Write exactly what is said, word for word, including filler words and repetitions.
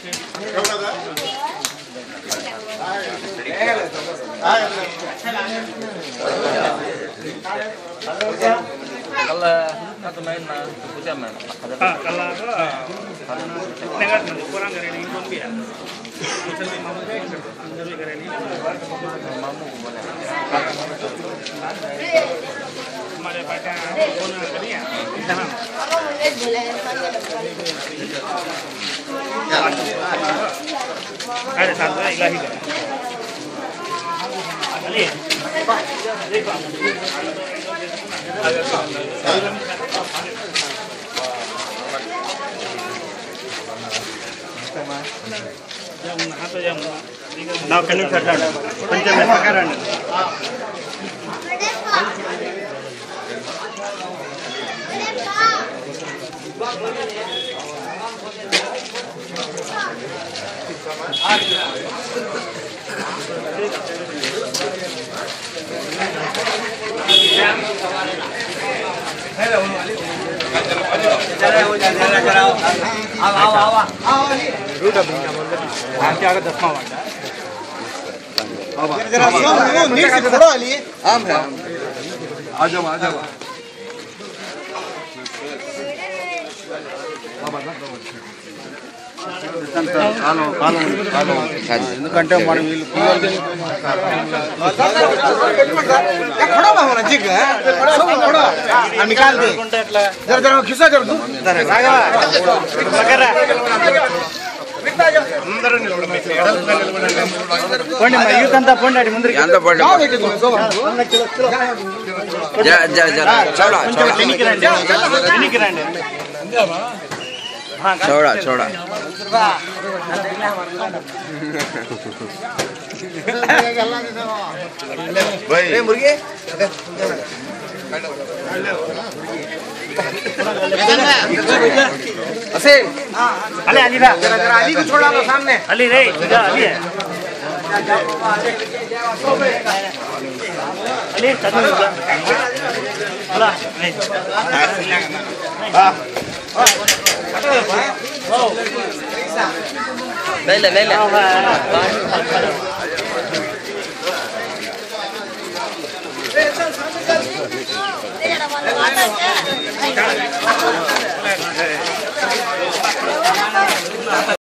Kalau atau main na puja main. Ah, kalau negara nanti kurang dari ini pun biar. Macam ni mamu deh, jadi dari ini mamu boleh. Mari pakai pun ni ya. Dah. Ada satu ilahi kan. Ali. देखो yang atau yang now can you cut down panjang makaran Hello, चलो चलो चलो आओ आओ आओ आओ root अब आके आगे दस मार आओ जरा जरा नीचे से थोड़ा अली आम है आ जाओ आ जाओ కాలం కాలం కాలం ఎందుకంటే మనం వీళ్ళు खड़ा होना ठीक है खड़ा निकाल दे जरा जरा खिसा कर दो राघव बकरा అందరూ నిలబడండి పోండి మా యూత్ అంతా పోండి అడి ముందుకి అంతా పోండి జా జా జా చౌడా చౌడా ఎనికి రండి ఎనికి రండి చౌడా చౌడా भाई ए मुर्गी असीम अली अली भा जरा जरा अली को छोड़ा लो सामने अली रे जा अली है अली चल बोला हां ले ले ले ले चल सामने चल